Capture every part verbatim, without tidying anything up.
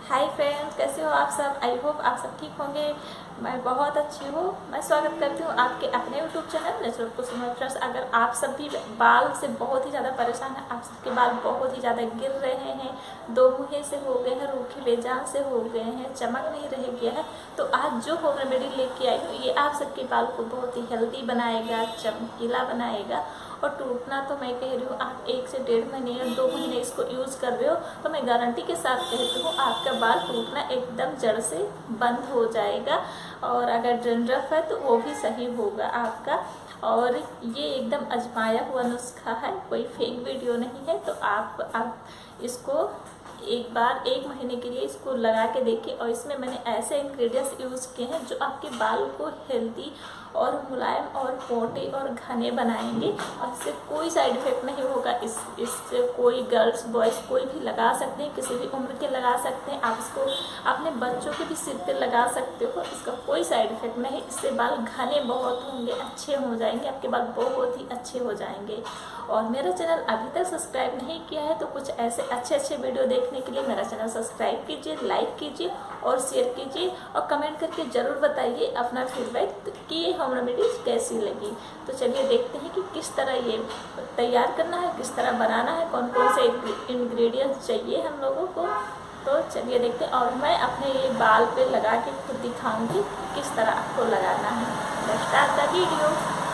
Hi friends, कैसे हो आप सब। आई होप आप सब ठीक होंगे। मैं बहुत अच्छी हूँ। मैं स्वागत करती हूँ आपके अपने YouTube channel natural Kusum. Friends, अगर आप सब भी बाल से बहुत ही ज़्यादा परेशान हैं, आप सबके बाल बहुत ही ज़्यादा गिर रहे हैं, दो मुहे से हो गए हैं, रूखे बेजान से हो गए हैं, चमक नहीं रह गया है, तो आज जो होम रेमेडी लेके आई हूँ ये आप सबके बाल को बहुत ही हेल्दी बनाएगा, चमकीला बनाएगा। और टूटना तो मैं कह रही हूँ, आप एक से डेढ़ महीने या दो महीने इसको यूज़ कर रहे हो तो मैं गारंटी के साथ कहती हूँ आपका बाल टूटना एकदम जड़ से बंद हो जाएगा। और अगर डैंड्रफ है तो वो भी सही होगा आपका। और ये एकदम आजमाया हुआ नुस्खा है, कोई फेक वीडियो नहीं है। तो आप आप इसको एक बार एक महीने के लिए इसको लगा के देखिए। और इसमें मैंने ऐसे इंग्रेडिएंट्स यूज़ किए हैं जो आपके बाल को हेल्दी और मुलायम और मोटे और घने बनाएंगे। और इससे कोई साइड इफेक्ट नहीं होगा। इस इससे कोई गर्ल्स बॉयज़ कोई भी लगा सकते हैं, किसी भी उम्र के लगा सकते हैं। आप इसको अपने बच्चों के भी सिर पे लगा सकते हो, इसका कोई साइड इफेक्ट नहीं। इससे बाल घने बहुत होंगे, अच्छे हो जाएंगे, आपके बाल बहुत ही अच्छे हो जाएंगे। और मेरा चैनल अभी तक सब्सक्राइब नहीं किया है तो कुछ ऐसे अच्छे अच्छे वीडियो देखने के लिए मेरा चैनल सब्सक्राइब कीजिए, लाइक कीजिए और शेयर कीजिए। और कमेंट करके ज़रूर बताइए अपना फीडबैक कि ये होम रेमेडीज कैसी लगी। तो चलिए देखते हैं कि किस तरह ये तैयार करना है, किस तरह बनाना है, कौन कौन से इंग्रेडिएंट्स चाहिए हम लोगों को। तो चलिए देखते हैं। और मैं अपने ये बाल पे लगा के खुद दिखाऊंगी किस तरह आपको लगाना है। Let's start the video.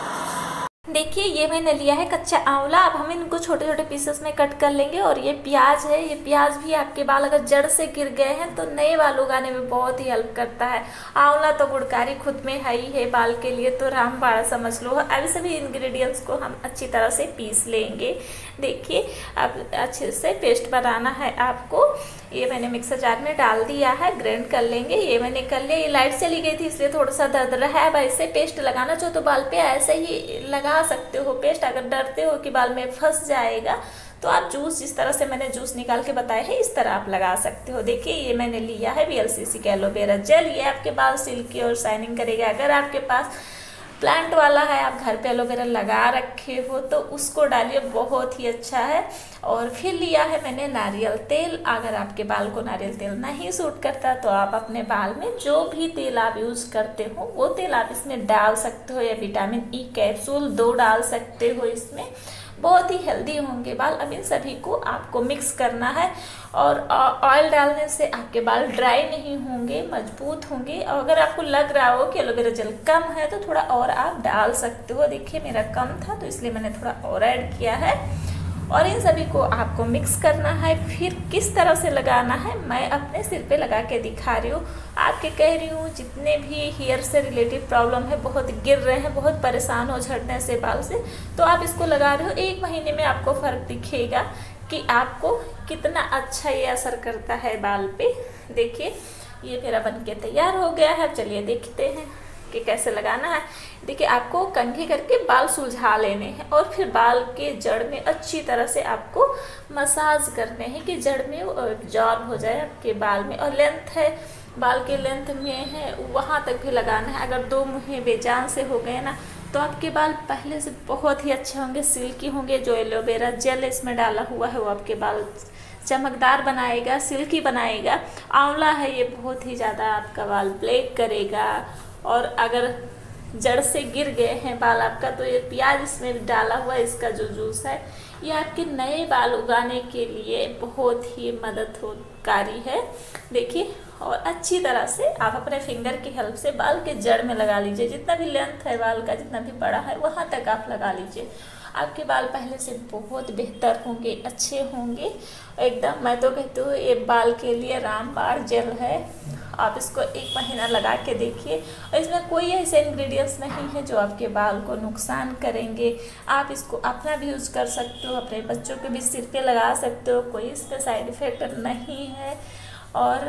देखिए, ये मैंने लिया है कच्चा आंवला। अब हम इनको छोटे छोटे पीसेस में कट कर लेंगे। और ये प्याज है, ये प्याज भी आपके बाल अगर जड़ से गिर गए हैं तो नए बाल उगाने में बहुत ही हेल्प करता है। आंवला तो गुणकारी खुद में है ही है बाल के लिए, तो रामबाण समझ लो। अभी सभी इंग्रेडिएंट्स को हम अच्छी तरह से पीस लेंगे। देखिए, अब अच्छे से पेस्ट बनाना है आपको। ये मैंने मिक्सर जार में डाल दिया है, ग्राइंड कर लेंगे। ये मैंने कर लिया। ये लाइट चली गई थी इसलिए थोड़ा सा दर्द रहा है। अब ऐसे पेस्ट लगाना चाहो तो बाल पे ऐसे ही लगा सकते हो पेस्ट। अगर डरते हो कि बाल में फंस जाएगा तो आप जूस, जिस तरह से मैंने जूस निकाल के बताया है, इस तरह आप लगा सकते हो। देखिए, ये मैंने लिया है वी एल सी सी का एलोवेरा जेल। ये आपके बाल सिल्की और शाइनिंग करेगा। अगर आपके पास प्लांट वाला है, आप घर पे एलोवेरा लगा रखे हो तो उसको डालिए, बहुत ही अच्छा है। और फिर लिया है मैंने नारियल तेल। अगर आपके बाल को नारियल तेल नहीं सूट करता तो आप अपने बाल में जो भी तेल आप यूज़ करते हो वो तेल आप इसमें डाल सकते हो, या विटामिन ई कैप्सूल दो डाल सकते हो इसमें। बहुत ही हेल्दी होंगे बाल। अब इन सभी को आपको मिक्स करना है। और ऑयल डालने से आपके बाल ड्राई नहीं होंगे, मजबूत होंगे। और अगर आपको लग रहा हो कि एलोवेरा जेल कम है तो थोड़ा और आप डाल सकते हो। देखिए, मेरा कम था तो इसलिए मैंने थोड़ा और ऐड किया है। और इन सभी को आपको मिक्स करना है। फिर किस तरह से लगाना है मैं अपने सिर पे लगा के दिखा रही हूँ। आपके कह रही हूँ जितने भी हेयर से रिलेटेड प्रॉब्लम है, बहुत गिर रहे हैं, बहुत परेशान हो झड़ने से बाल से, तो आप इसको लगा रहे हो, एक महीने में आपको फ़र्क दिखेगा कि आपको कितना अच्छा ये असर करता है बाल पे। देखिए, ये मेरा बनके तैयार हो गया है। चलिए देखते हैं कि कैसे लगाना है। देखिए, आपको कंघी करके बाल सुलझा लेने हैं और फिर बाल के जड़ में अच्छी तरह से आपको मसाज करने हैं कि जड़ में एब्जॉर्ब हो जाए आपके बाल में। और लेंथ है, बाल के लेंथ में है वहाँ तक भी लगाना है। अगर दो मुहे बेजान से हो गए ना तो आपके बाल पहले से बहुत ही अच्छे होंगे, सिल्की होंगे। जो एलोवेरा जेल इसमें डाला हुआ है वो आपके बाल चमकदार बनाएगा, सिल्की बनाएगा। आंवला है, ये बहुत ही ज़्यादा आपका बाल ब्लैक करेगा। और अगर जड़ से गिर गए हैं बाल आपका तो ये प्याज इसमें डाला हुआ, इसका जो जूस है ये आपके नए बाल उगाने के लिए बहुत ही मददकारी है। देखिए, और अच्छी तरह से आप अपने फिंगर की हेल्प से बाल के जड़ में लगा लीजिए। जितना भी लेंथ है बाल का, जितना भी बड़ा है, वहाँ तक आप लगा लीजिए। आपके बाल पहले से बहुत बेहतर होंगे, अच्छे होंगे एकदम। मैं तो कहती हूँ ये बाल के लिए रामबाण जेल है। आप इसको एक महीना लगा के देखिए। और इसमें कोई ऐसे इंग्रेडिएंट्स नहीं है जो आपके बाल को नुकसान करेंगे। आप इसको अपना भी यूज़ कर सकते हो, अपने बच्चों के भी सिर पे लगा सकते हो, कोई इसका साइड इफ़ेक्ट नहीं है। और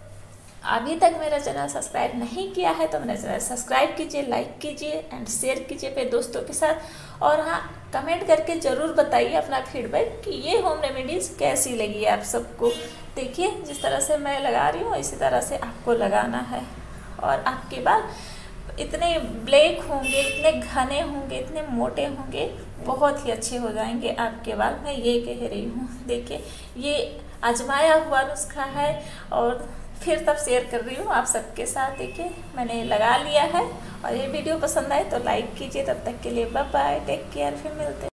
अभी तक मेरा चैनल सब्सक्राइब नहीं किया है तो मेरा चैनल सब्सक्राइब कीजिए, लाइक कीजिए एंड शेयर कीजिए अपने दोस्तों के साथ। और हाँ, कमेंट करके ज़रूर बताइए अपना फीडबैक कि ये होम रेमेडीज़ कैसी लगी आप सबको। देखिए, जिस तरह से मैं लगा रही हूँ इसी तरह से आपको लगाना है। और आपके बाल इतने ब्लैक होंगे, इतने घने होंगे, इतने मोटे होंगे, बहुत ही अच्छे हो जाएंगे आपके बाल। मैं ये कह रही हूँ। देखिए, ये आजमाया हुआ नुस्खा है और फिर तब शेयर कर रही हूँ आप सबके साथ। देखिए मैंने लगा लिया है और ये वीडियो पसंद आए तो लाइक कीजिए। तब तक के लिए बाय बाय, टेक केयर, फिर मिलते हैं।